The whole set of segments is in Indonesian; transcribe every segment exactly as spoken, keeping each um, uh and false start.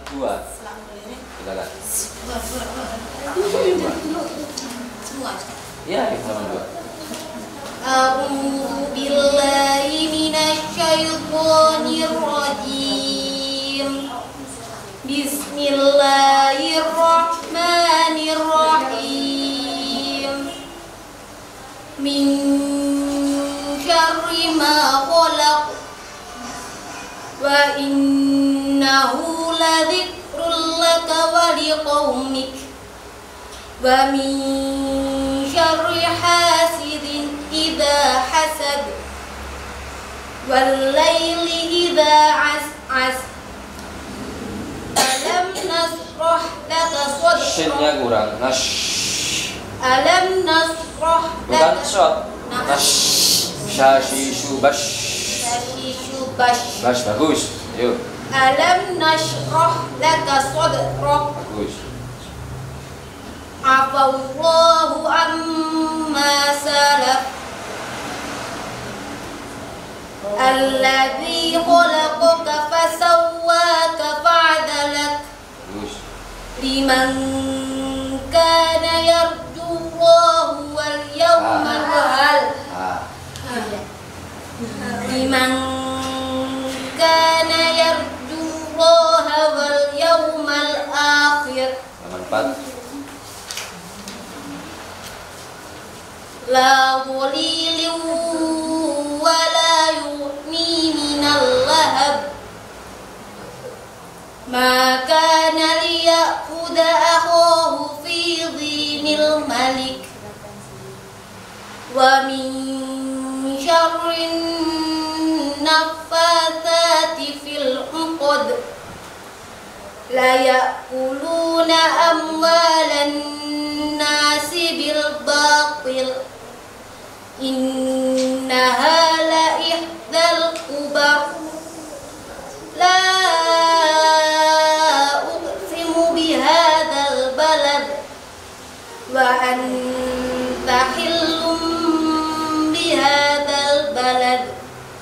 Dua. Silakan. Semua. Iya, halaman dua. A'udzu billahi minasyaitonir rajim. Bismillahirrahmanirrahim. Min syarri ma khalaq wa innahu ladzikrul laka wa liqaumik wa min syarri hasidin idza hasad wal laili idza as'as. Alam nasrah laka Shinnya sadrak. kurang. Nash. Alam nasrah Bukan laka shot. Nash. Shashishu bash. Syashishu bash. Bash bagus. Yuk. Alam nasrah laka sadrak. Bagus. Afallahu amma salaf. Alladzi khalaqaka fasawwaka fa'adalak. Bagus. Liman kana yarjullaha wal yawmal akhir. Ah. Liman kana yarjullaha wal yawmal akhir. Halaman empat. La dhulilin wa la yughni minal lahab. Ma kana liya'khudha akhahu fi dhinil malik. Wa min syarrin naffatsati fil 'uqad. La ya'kuluna amwalan nasi bil batil. Innaha la ihdal kubar. La uqsimu bihadzal balad wa anta hillum bihadzal balad.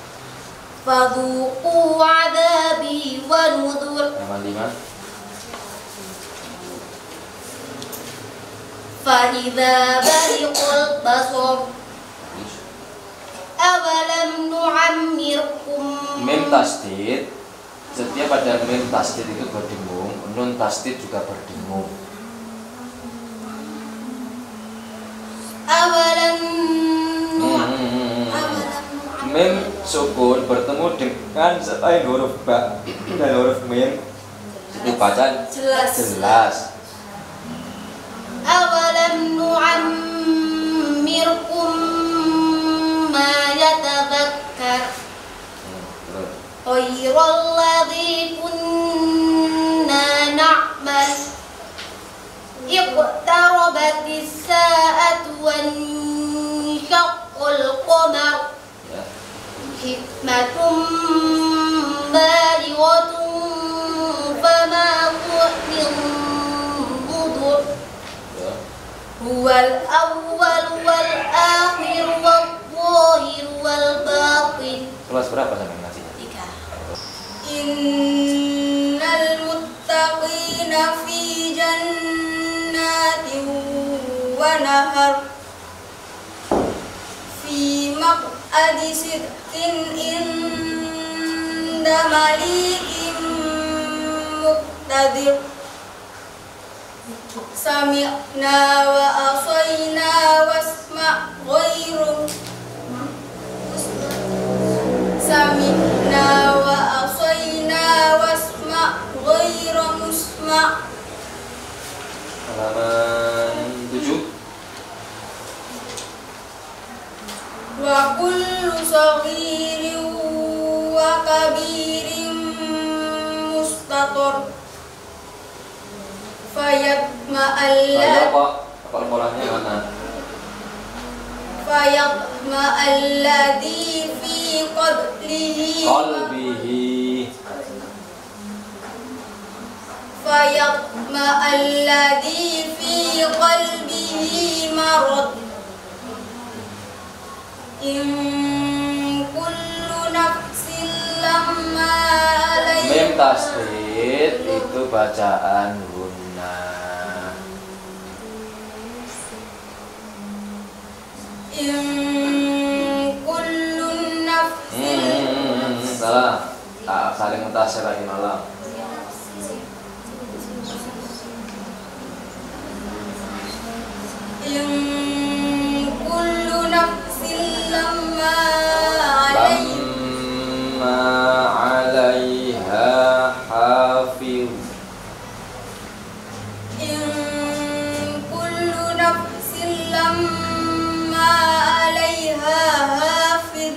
Fadhuqu 'adzabi wa nudhur. Halaman lima. Fa idza bariqal basar awalam nu'ammirkum. Mim tasdid. Setiap ada mim tasdid itu berdengung, nun tasdid juga berdengung. Awalam Hmm. awalam Mim sukun bertemu dengan selain huruf ba dan huruf mim itu baca Jelas. jelas. Awalam nu'ammirkum ma yatadhakkar ghairal ladzi kunna na'mal. Iqtarabatis sa'atu wan syaqqal qamar. Ya. Hikmatum balighatun fama tu'min budur. Ya. Huwal awwal wal akhir wal zahir wal batin. Kelas berapa sampai ngajinya? Tiga. Innal muttaqina fi jannatin wa nahar. Fi maq'adi sidqin inda malikin muqtadir. Sami'na wa asayna wasma' ghairu. Sami'na wa asayna wasma' ghairu musma'. Halaman tujuh. Wa kullu saghirin wa kabirin mustator. Fayatma Saya alla Pak, apa polanya mana? Fayatma alladhi fi qablihi Qalbihi. Fayatma alladhi fi qalbihi marad. In kullu nafsin lamma alayha. Mim tasdid itu bacaan hunna. In kullun nafsin Hmm, salah. Tak saling mutasir lagi malam. In kullu nafsin lamma alaiha Lamma alaiha hafiz. In kullu nafsin lamma alaiha hafiz.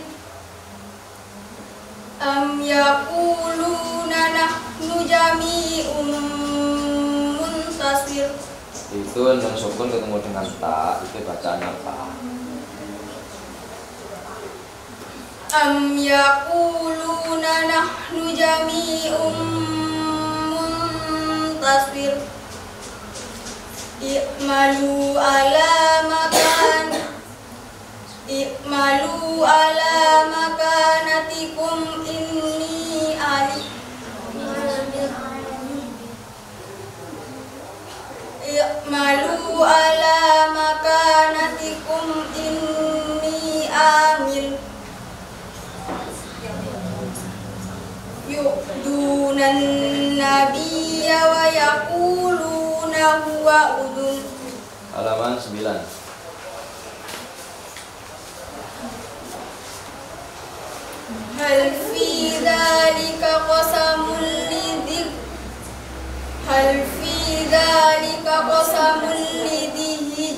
Am yaquluna nahnu jami'un muntasir. Itu nun sukun ketemu dengan ta, itu bacaan apa? Am yaquluna nahnu jami'un muntasir. I'malu ala makan I'malu ala makanatikum inni ali I'malu ala makanatikum inni amil. Yu'dunan nabiyya wa yaquluna huwa udun. Halaman sembilan. Hal fi dzalika qasamul lidhik Hal fi dzalika qasamul lidhij.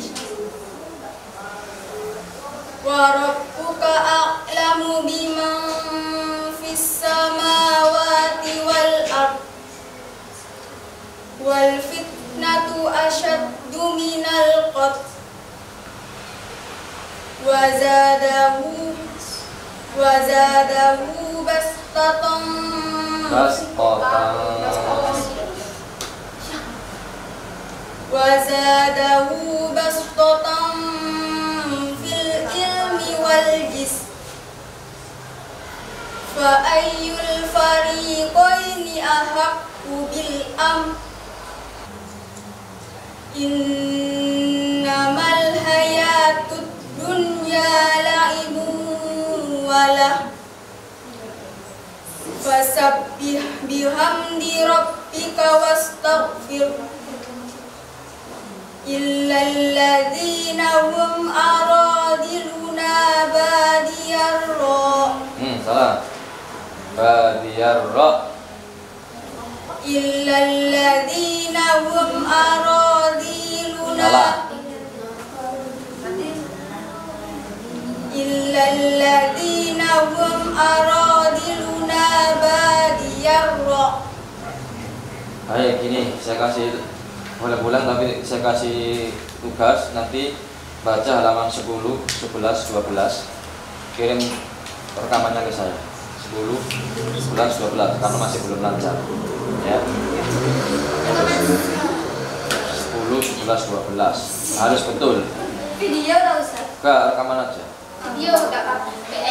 Wa rabbuka a'lamu biman fis samawati wal ard. Wal fitnatu ashaddu minal qatl. Wa zadahu wa zadahu bastatan Bastatan. wa zadahu bastatan fil ilmi wal jism. Fa ayyul fariqaini ahaqqu bil amn. Innamal hayatud dunya la'ibun walah. Fasabbih bihamdi rabbika wastaghfir. Illal ladzina hum aradiluna badiyar ra. Hmm, salah. Badiyar ra. Illal ladzina hum aradiluna. Salah. Illal ladzina hum aradiluna badiyar ra. Ayo gini, saya kasih boleh pulang tapi saya kasih tugas nanti baca halaman sepuluh, sebelas, dua belas. Kirim rekamannya ke saya. sepuluh, sebelas, dua belas karena masih belum lancar. Ya. sepuluh, sebelas, dua belas. Harus betul. Video enggak usah. Enggak, rekaman aja. Video enggak apa-apa.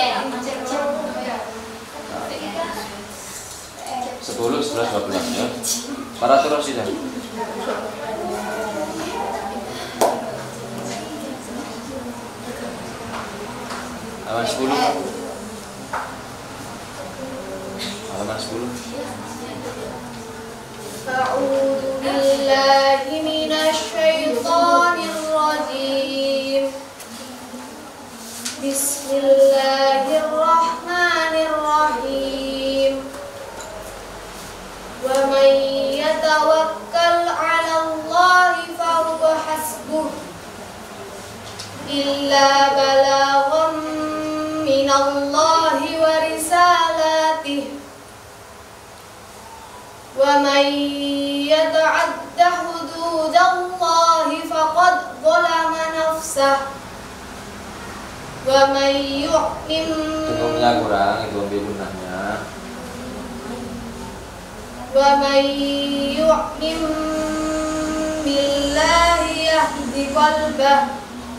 sepuluh, sebelas, dua belas ya. Para terus ya. Halaman sepuluh. Halaman sepuluh. A'udzu billahi minasy syaithanir rajim. Bismillahirrahmanirrahim. Wa may yatawakkal 'ala Allahi fa huwa hasbuh. Illa balaghan minallahi wa risalatihi. Wa may yata'adda hududallahi faqad zalama nafsah. Wa may yu'min Cukupnya kurang, itu ambil gunanya. Wa may yu'min billahi yahdi qalbah.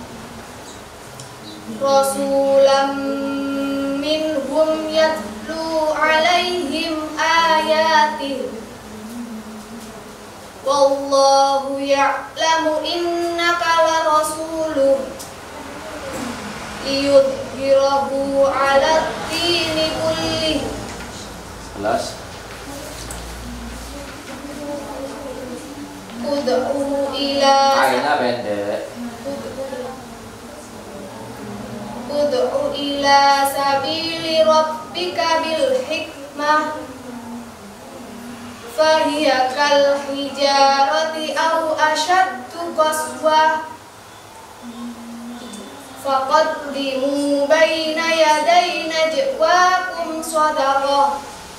Rasulam minhum yatlu alaihim ayatih wallahu ya'lamu innaka larasuluh liyudhhirahu 'ala dini kullih. Jelas. Ud'u ila Aina pendek. Ud'u ila sabili rabbika bil hikmah fahiya kal hijarati aw ashaddu qaswah faqaddimu baina yaday najwakum sadaqah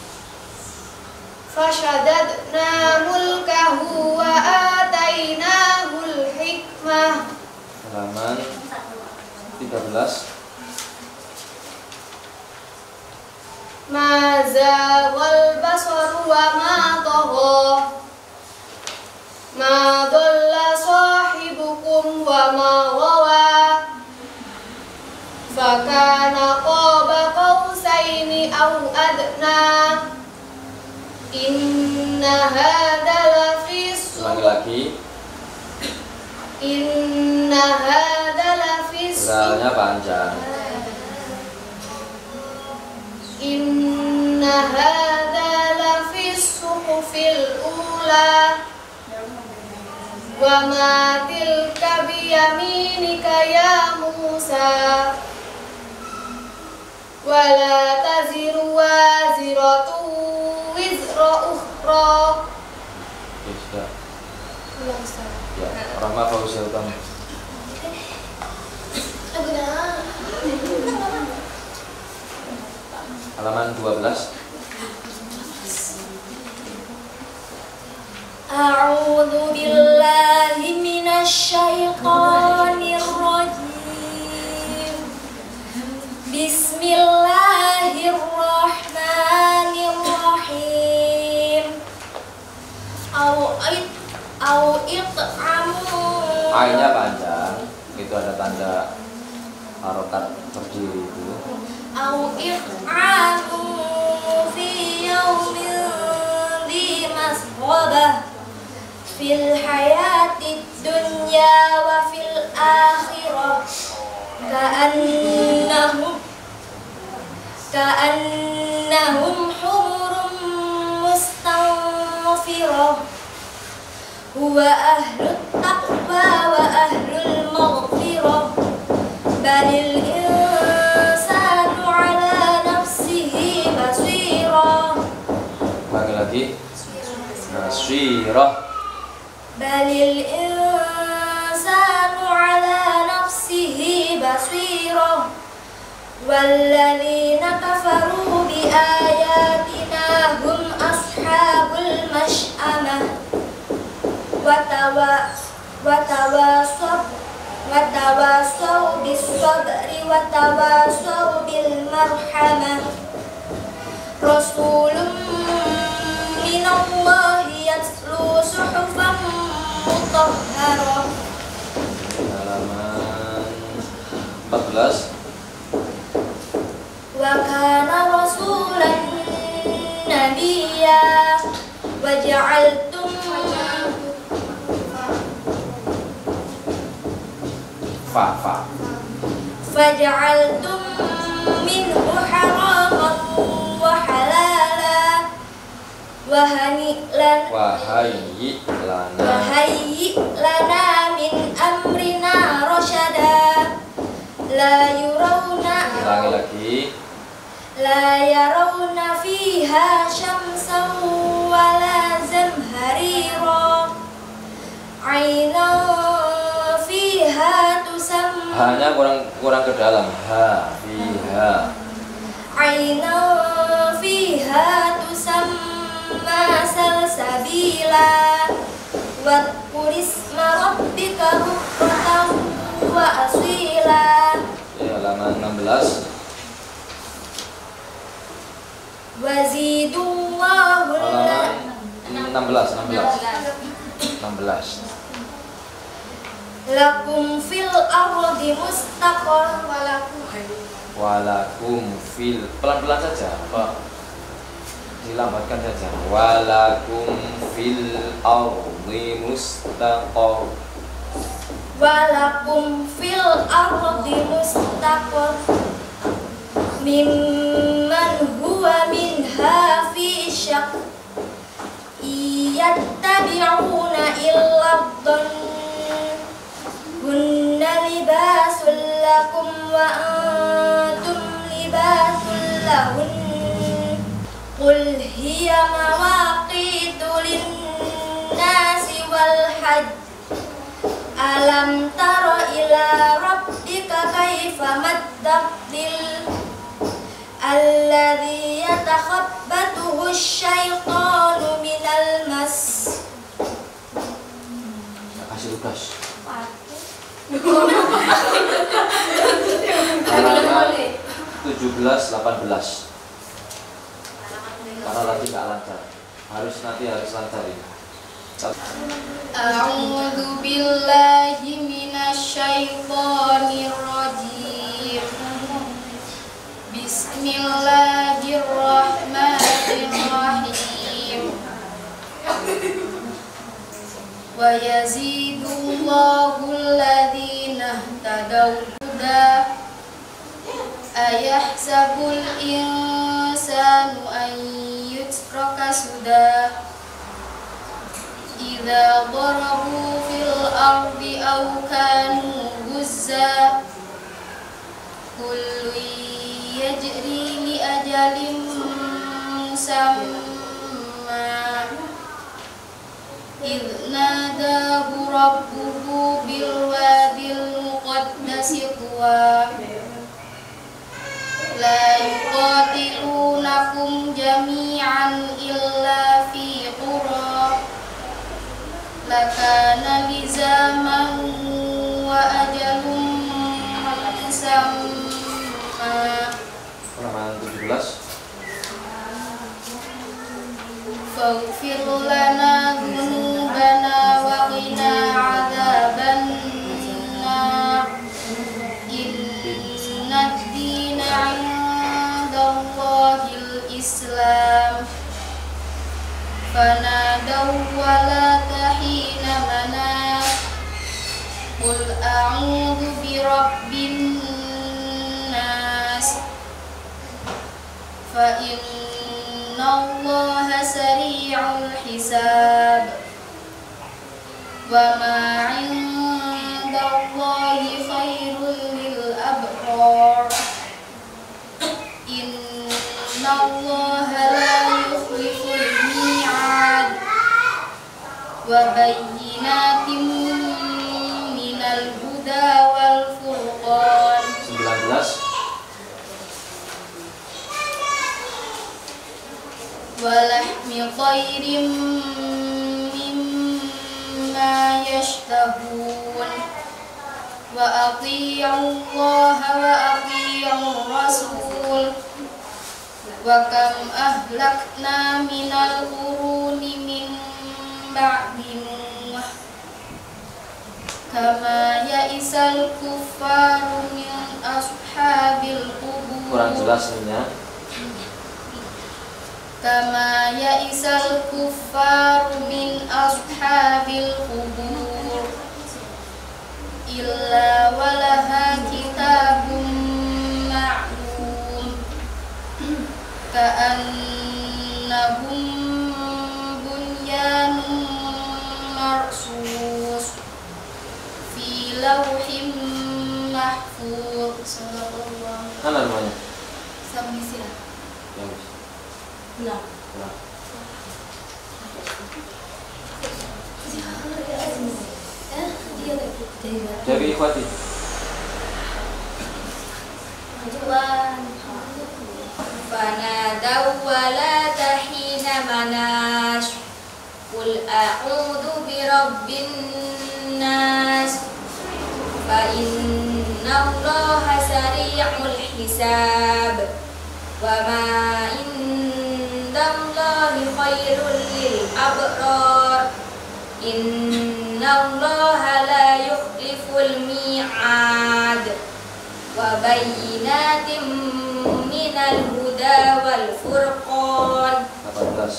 fashadadna mulkahu wa atainahul hikmah. Halaman tiga belas. Ma zaghal basaru wa ma tagha ma dhalla sahibukum wa ma ghawa fakana qaba qausaini aw adna inna hadha lafi Ulangi lagi. inna hadha lafi Zalnya panjang. Inna hadha lafi suhufil ula wa ma tilka biyaminika ya Musa wa la taziru waziratu wizra ukhra. Oke, sudah. Ya, Rahma Fauzia Utama. Halaman dua belas. A'udzu billahi minasy syaithanir rajim. Bismillahirrahmanirrahim. Au it au it'amu. A-nya panjang. Itu ada tanda harokat berdiri itu. Au it'amu fi yaumin dhi masghabah fil hayatid dunya wa fil akhirah ka'annahum ka'annahum humurun mustanfirah huwa ahlut taqwa wa ahlul maghfirah balil insanu ala nafsihi basira. Lagi lagi. Basirah. Balil insanu ala nafsihi basira walladzina kafaru bi ayatina hum ashabul mash'amah watawa watawasaw watawasaw bis sabri watawasaw bil marhamah. Rasulun minallahi yatlu suhufan mutahharah. Halaman empat belas. Wa kana rasulan nabiyya wa ja'altum Fa fa. faja'altum minhu haraman wa halala wa hani'lan Wahai lana. wa hayyi lana min amrina rasyada la yurawna Ulangi lagi. la yarawna fiha syamsan wa la zamharira aynan fiha tusamma Hanya kurang kurang ke dalam. Ha, fiha. aynan fiha tusamma salsabila wadhkur isma rabbika bukratan wa asila. Ya, halaman enam belas. Wazidullahu Halaman enam belas, enam belas. enam belas. lakum fil ardi mustaqar walakum Walakum fil. Pelan-pelan saja. Apa? dilambatkan saja. Walakum fil ardi mustaqor. Walakum fil ardi mustaqor mimman huwa minha fi syak yattabi'una illa dhann hunna libasul lakum wa antum libasul lahun qul hiya mawaqitu lin-nasi wal hajj alam tara ila rabbika kaifa maddabdil alladhi yatakhabbatuhu syaitanu minal mas. Kasih tugas. Halaman tujuh belas delapan belas. Karena lagi nggak lancar. Harus nanti harus lancar ini. A'udzu billahi minasyaitonir rajim. Bismillahirrahmanirrahim. Wa yazidullahu alladhina ihtadaw huda. Ayahsabul insanu an yutraka suda. Idza darabu fil ardi aw kanu guzza kullu yajri li ajalin musamma idh nadahu rabbuhu bil wadil muqaddasi tuwa la yuqatilunakum jami'an illa fi qura lakana lizaman wa ajalum musamma. Halaman tujuh belas. Faghfir lana dzunubana wa qina adzaban nar inna ad-dina 'indallahil islam fanadaw wa la tahina manas qul a'udzu bi rabbin nas fa innallaha sari'ul hisab wa ma 'indallahi khairul lil abrar innallaha la yukhliful mi'ad wa bayyinatin minal huda wal furqan. sembilan belas. Walahmi khairim mimma yashtahun wa ati'u Allaha wa ati'u Rasul wa kam ahlakna minal quruni min ba'di Nuh kama ya'isal kuffaru min ashabil qubur. Kurang jelas ininya. Kama ya'isal kuffaru min ashabil qubur illa walaha kitabun ma'lum ka'annahum bunyanun marsus fi lawhim mahfuz. Sallallahu. Mana namanya? Sambil sila. Ya, wis. Benar. Benar. Jadi ikhwati. Fanadaw wala tahina manas qul a'udzu bi rabbin nas fa innallaha sari'ul hisab wa ma indallahi khairul lil abrar innallaha la yukhliful mi'ad wa bayyinatin minal huda wal furqan. delapan belas.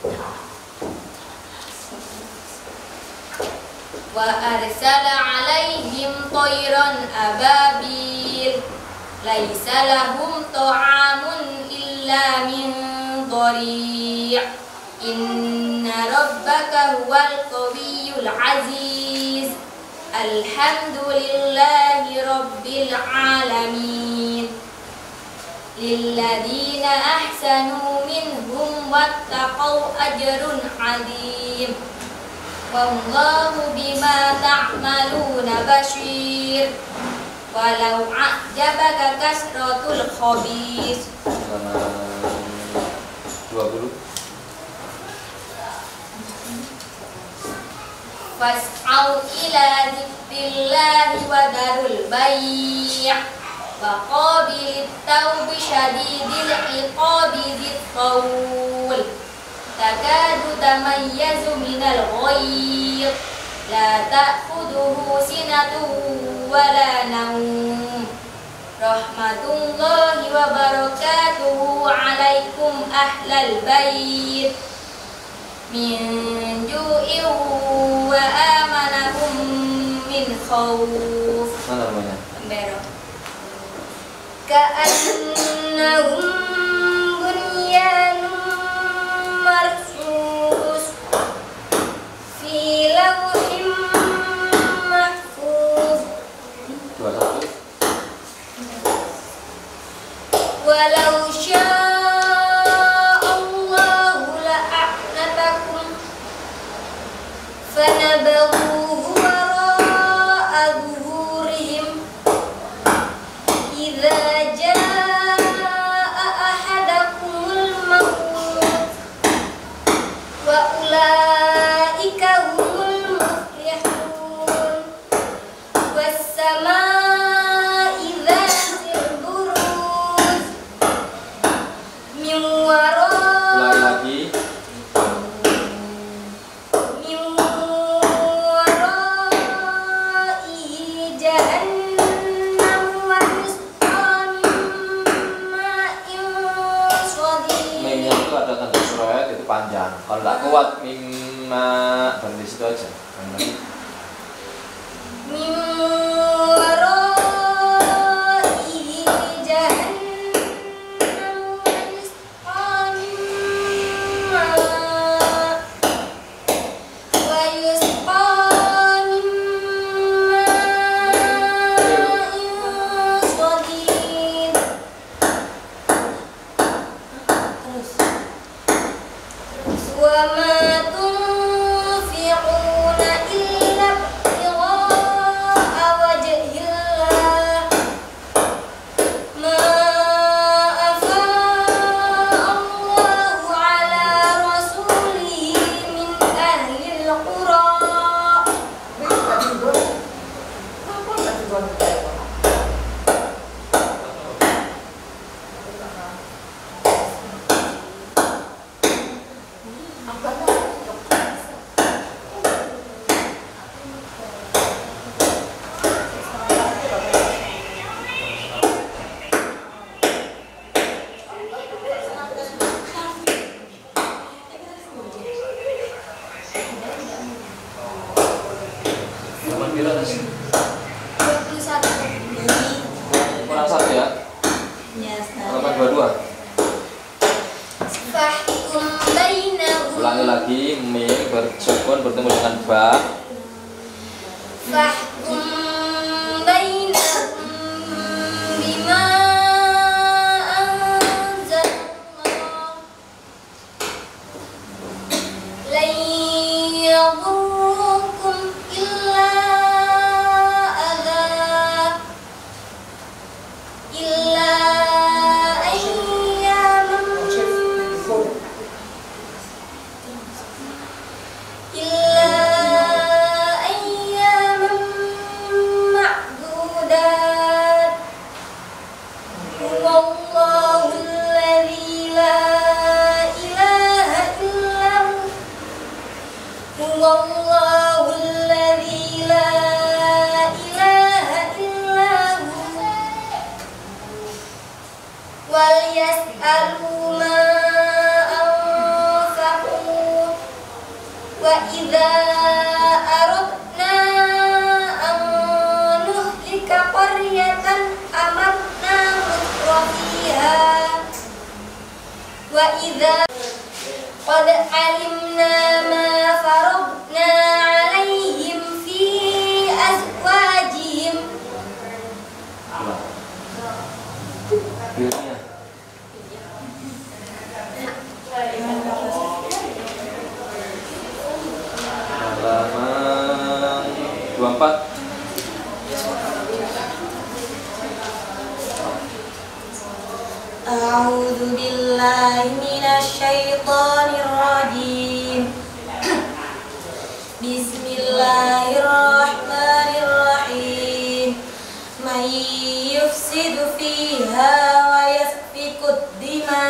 Wa arsala alaihim tayran ababil laisa lahum ta'amun illa min dhari' inna rabbaka huwal qawiyyul aziz alhamdulillahi rabbil alamin lilladina ahsanu minhum wattaqau ajrun 'azim wallahu bima ta'maluna bashir walau a'jabaka kasratul khabis. dua puluh. Fas'au ila dzikrillahi wa darul bai' wa qabilit tawbi syadidil iqabi dzit qaul takadu tamayyazu minal ghayr la ta'khudhuhu sinatun wala naum rahmatullahi wa barakatuhu alaikum ahlal bait min ju'in wa amanahum min khawf. Mana namanya? Bero. Ka'annahum bunyanun marsus fi lawhim mahfuz. dua puluh satu. Walau sya'allahu la'anatakum fanabaghuhu wara'a zuhurihim idza jaa'a ahadakumul maut wa ulaika humul muflihun was samaa'i dzatil buruj min wara Ulangi lagi. min waraihi jahannam wa yusqa min ma'in shadid. Mimnya itu ada tanda surat itu panjang. Kalau nggak kuat mimma berhenti situ aja. Min waraihi jahannam wa yusqa min ma' wa yusqa min ma'in shadid. Wa ma tunfiquna illa ibtigha'a wajhillah ma afa'a Allahu ala rasulihi min ahlil qura. Nomor kira dua puluh satu. kurang satu ya. Delapan dua dua. Fahkum bainahum Ulangi lagi. Mim bersukun bertemu dengan ba. Fahkum bainahum bima anzalallah lan yadurrukum illa adha illa ayyaman illa ayyaman ma'dudat huwallahu alladzi la ilaha illahu huwallahu alladzi la ilaha illahu wal yas'alu ma idza aradna an nuhlika qaryatan amarna mutrafiha wa idza qad alimna ma faradna alaihim fi azwajihim. Halaman dua puluh empat. A'udzu billahi minasy syaithanir rajim. Bismillahirrahmanirrahim. May yufsidu fiha wa yasfikud dima.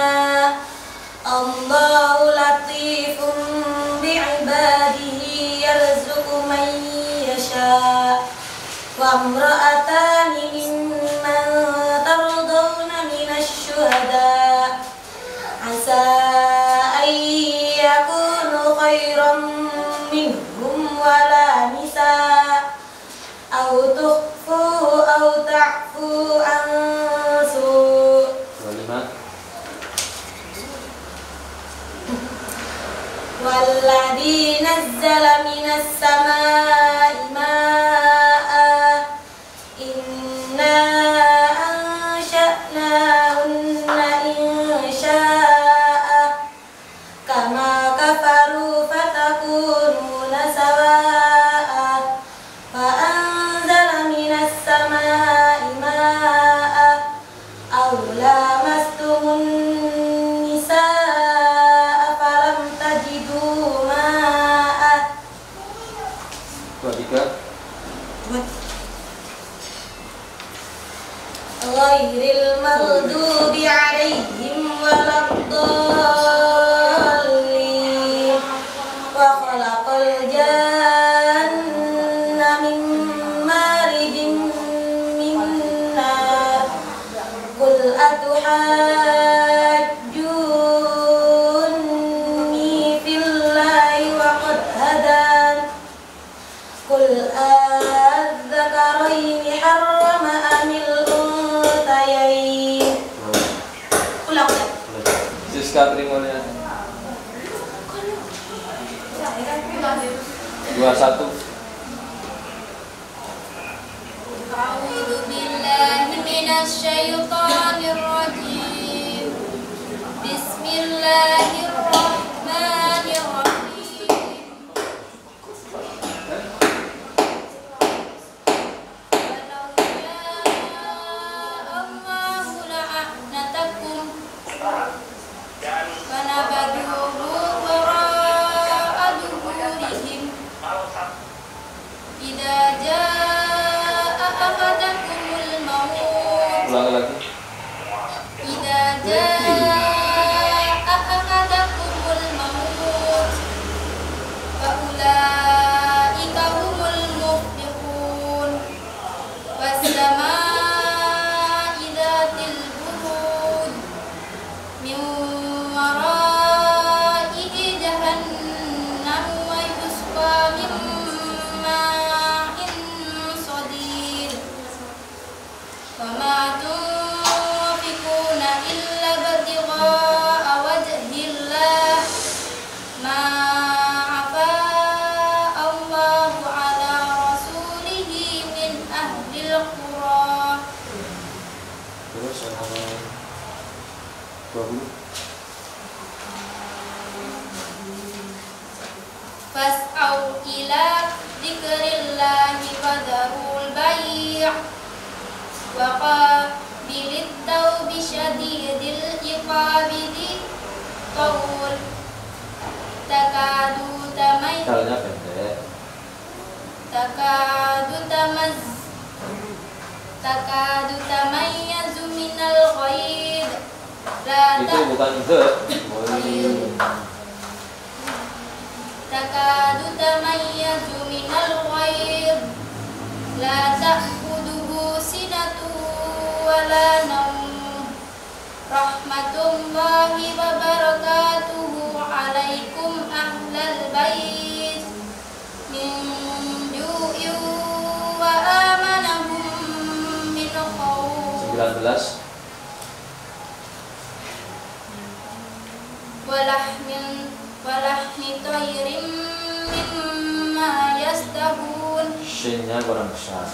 Allahu latifun bi'ibadihi yarzuqu man yasha. Wa imra'atani mimman tardawna minasy syuhada asa ay yakunu khairan minhum wala nisa aw tukhfu aw ta'fu an su. Walladzi nazzala minas samaa'i maa'a inna ansha'nahunna inshaa'a kama kafaru fatakununa sawaa'a fa anzala minas samaa'i maa'a aw lamastumun nisaa falam tajidu ma'a. Dua tiga. Ghairil maghdubi alaihim waladdallin. Wa khalaqal janna min marijin min nar. Qul atuhajjunni fillahi wa qad hadan. Qul adzakaraini harrama amil untayain. Ulang ya. Siska Trimulya. Dua satu. A'udzu billahi minasy syaithanir rajim. Bismillahirrahmanirrahim. Walau jaa Allahu la'anatakum wa nabaduhu wara'a dhuhurihim. Idza jaa ahadakumul maut. Ulang lagi. Idza jaa ahadakumul maut fa ulaika humul muflihun. Was-samaa'i dzatil buruj min wara'ihi jahannam wa yusqa min ma'in sadid. Wa ma tunfiquna illa ibtigha'a wajhillah ma afa Allahu ala rasulihi min ahlil qura. Terus halaman dua puluh. Fas'au ila dzikrillahi wa dharul bai' wa qabilit tawbi syadidil iqabi di qaul takadu tamay Dalnya pendek. takadu tamaz takadu tamayyazu minal ghaid la Itu ta bukan the. takadu tamayyazu minal ghaid la ta'khuduhu sinatu wala nawm. Rahmatullahi wa barakatuhu alaikum ahlal bait sembilan belas. Walahmin walahmi tayrim mimma yastahun. Shinnya kurang besar.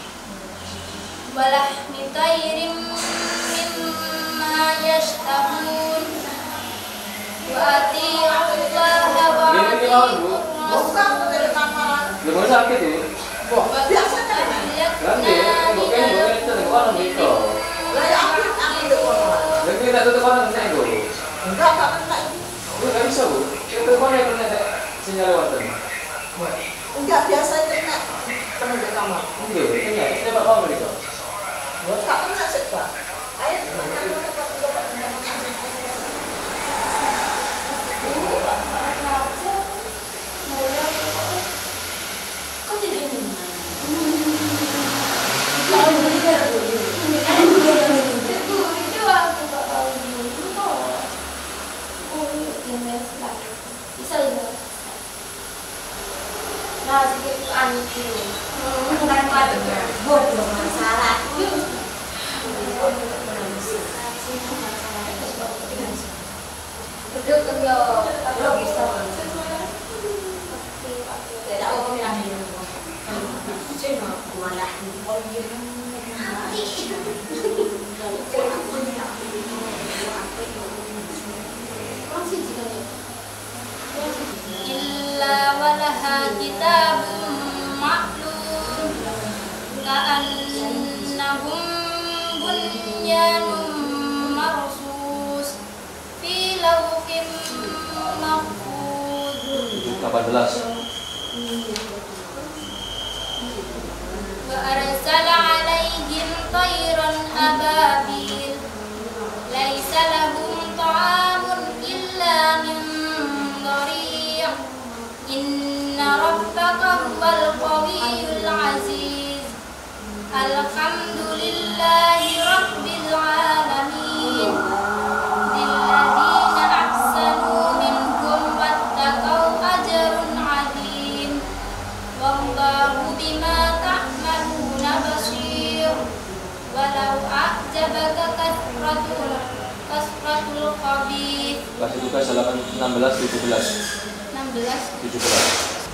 Walahmi tayrim mimma yastahun. Wa ati'ullaha wa ati'ur rasul. Belum sakit tuh. Biasa kan? Kan dia bukan bukan itu orang itu. Lah ya aku aku itu orang. Lagi tidak tutup orang nego. Enggak enggak kena. Bu nggak bisa bu. Itu mana yang kena sinyal lewatan? Enggak biasa kena kena di kamar. Enggak, kena. Ini pak kamu itu. Enggak kena sih pak. Ayo illa walaha kitabun ma'lum ka'annahum bunyanun marsus fi lawhim mahfuz. delapan belas. Wa arsala 'alaihim tayran ababil laisa lahum ta'amun illa min dhari'. Inna rabbaka huwal qawiyyul 'aziz. Alhamdulillahi rabbil 'alamin. Lilladzina ahsanu minhum wattaqaw ajrun 'azim. Wallahu bima ta'maluna basir. Walau a'jabaka kasratul kasratul khabith. Kasih tugas halaman enam belas tujuh belas. enam belas tujuh belas.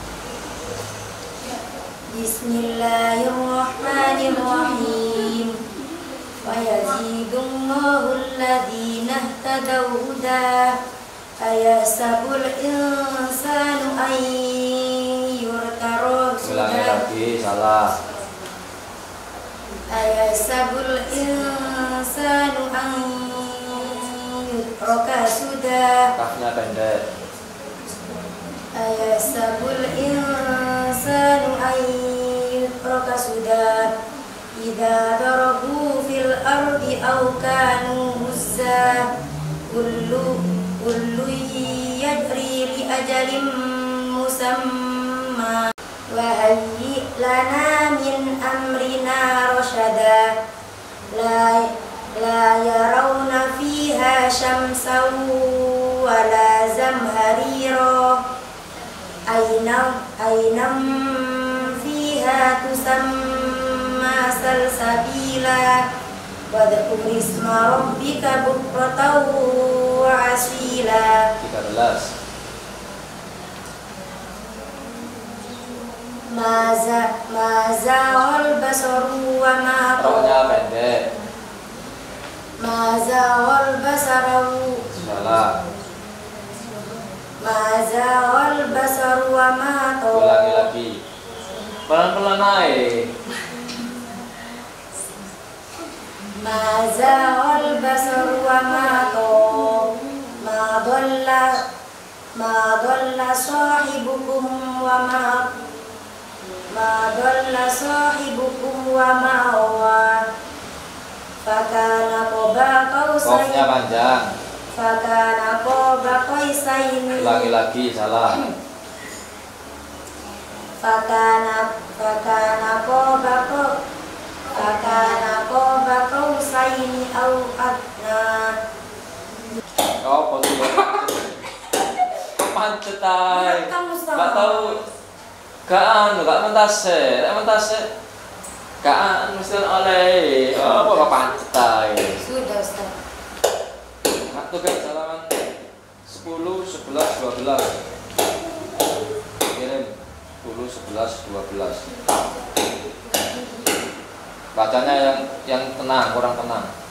Bismillahirrahmanirrahim. Wa yazidullahu alladhina ihtadaw huda. Ayasabul insanu an yurtara Ulangi lagi, salah. Ayasabul insanu an yutraka suda. Kafnya pendek. Ayasabul insanu an yutraka suda. Idza darabu fil ardi aw kanu huzza. Kullu kullu yajri li ajalin musamma. Wa hayyi lana min amrina rasyada. La la yarawna fiha syamsan wala zamharira. Ainam ainam fiha tusamma salsabila. Wadhkur isma rabbika bukratan wa asila. tiga belas. Maza maza wal basaru wa ma Roknya pendek. maza wal basaru Salah. maza wal basaru wa ma Ulangi lagi. Pelan-pelan naik. maza wal basaru wa ma ma dhalla ma dhalla sahibukum wa ma ma dhalla sahibukum wa ma huwa fakana qaba qausain Kofnya panjang. fakana qaba qausain Ulangi lagi, salah. fakana fakana qaba fakana qaba qausain au adna. Kau foto ya. Pancet ay. Kamu Gak tahu. Gak anu, gak mentase, gak mentase. Kan mesti oleh. Oh, apa pantai. Sudah Ustaz. Nah, tugas halaman sepuluh, sebelas, dua belas. Kirim sepuluh, sebelas, dua belas. Bacanya yang yang tenang, kurang tenang.